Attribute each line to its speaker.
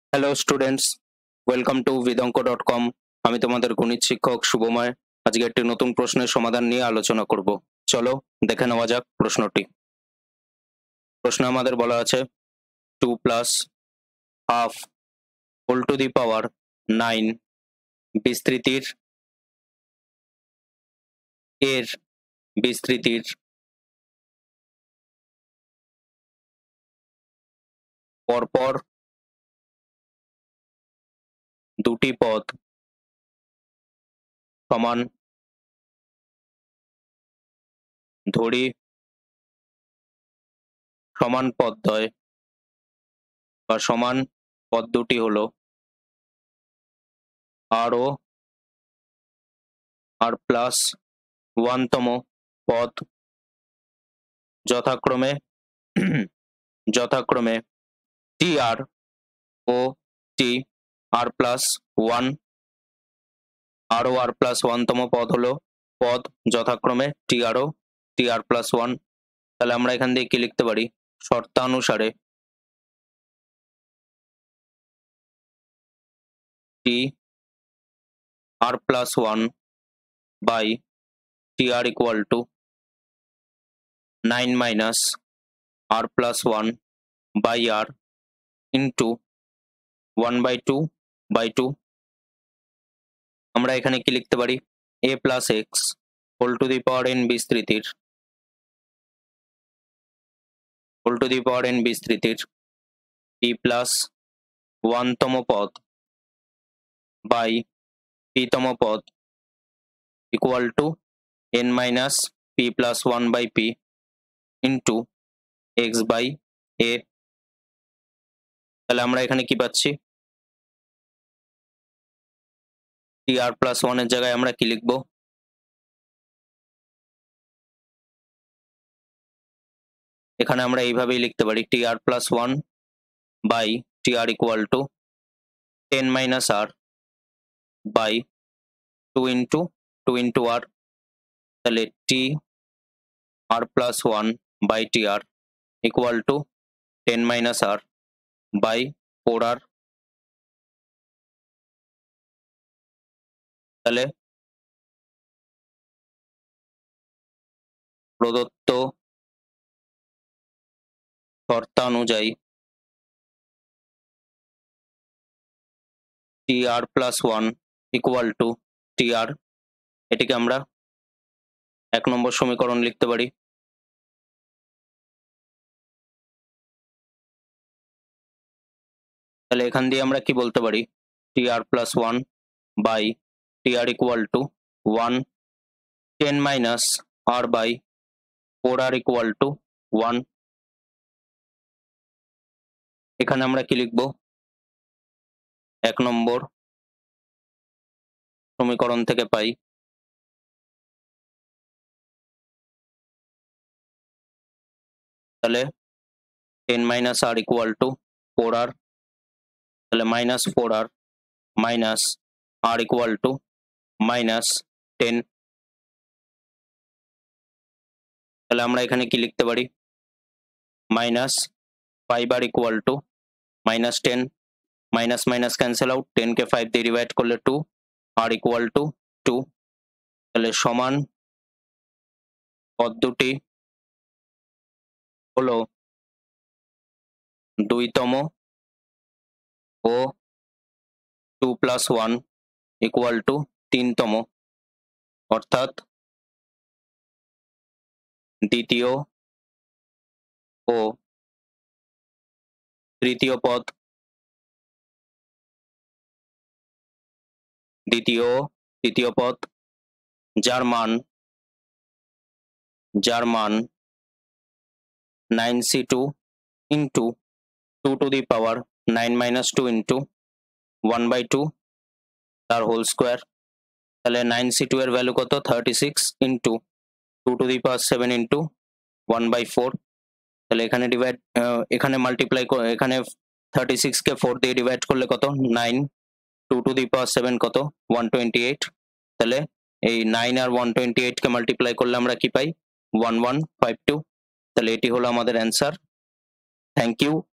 Speaker 1: Hello students, welcome to vidonko.com। আমি তোমাদের গণিত শিক্ষক শুভময়। আজকে একটি নতুন প্রশ্নের সমাধান নিয়ে আলোচনা করব। চলো দেখে নেওয়া যাক প্রশ্নটি। প্রশ্নে আমাদের বলা আছে 2 plus half whole to the power 9 বিস্তৃতির বিস্তৃতির পরপর দুটি পদ সমান ধরি সমান পদদ্বয় বা সমান পদ দুটি হলো আর ও আর প্লাস 1তম পদ যথাক্রমে টি আর ও টি আর প্লাস 1 আর ও আর প্লাস 1তম পদ হলো পদ যথাক্রমে টি আর ও টি আর প্লাস 1। তাহলে আমরা এখান দিয়ে কি লিখতে পারি? শর্তানুসারে T r plus 1 by T r equal to 9 minus r plus 1 by r into 1/2 আমরা এখানে কি লিখতে পারি? a plus x whole to the power n বিস্তৃতির p প্লাস 1তম পদ বাই p তম পদ equal to n minus p plus 1 by p into x by a। তাহলে আমরা এখানে কি পাচ্ছি? টি আর প্লাস 1 এর জায়গায় আমরা কি লিখবো? এখানে আমরা এইভাবেই লিখতে পারি T r plus 1 by T r equal to 10 minus r by 2 into r. তাহলে T r plus 1 by T r equal to 10 minus r by 4 r. তাহলে প্রদত্ত শর্তানুযায়ী T r plus 1 equal to T r, এটিকে আমরা 1 নম্বর সমীকরণ লিখতে পারি। তাহলে এখান দিয়ে আমরা কি বলতে পারি? T r plus 1 by T r equal to 1 10 minus r by 4 r equal to 1। এখানে আমরা কি লিখবো? 1 নম্বর সমীকরণ থেকে পাই তাহলে 10 minus r equal to 4 r. তাহলে minus 4 r minus r equal to minus 10। তাহলে আমরা এখানে কি লিখতে পারি? Minus 5 r equal to minus 10, minus minus cancel out, 10 কে 5 দিয়ে ডিভাইড করলে 2 আর ইকুয়াল টু 2। তাহলে সমান পদ দুটি হলো 2তম ও 2 প্লাস 1 ইকুয়াল টু 3তম, অর্থাৎ দ্বিতীয় ও তৃতীয় পদ। যার মান 9c2 into 2 to the power 9 minus 2 into 1/2 তার হোল স্কোয়ার। তাহলে 9c2 এর ভ্যালু কত? 36 into 2 to the power 7 into 1/4। তাহলে এখানে মাল্টিপ্লাই এখানে 36 কে 4 দিয়ে ডিভাইড করলে কত? 9, 2 টু দি পাওয়ার 7 কত? 128। তাহলে এই 9 আর 128 কে মাল্টিপ্লাই করলে আমরা কি পাই? 1152। তাহলে এটি হলো আমাদের অ্যান্সার। Thank you.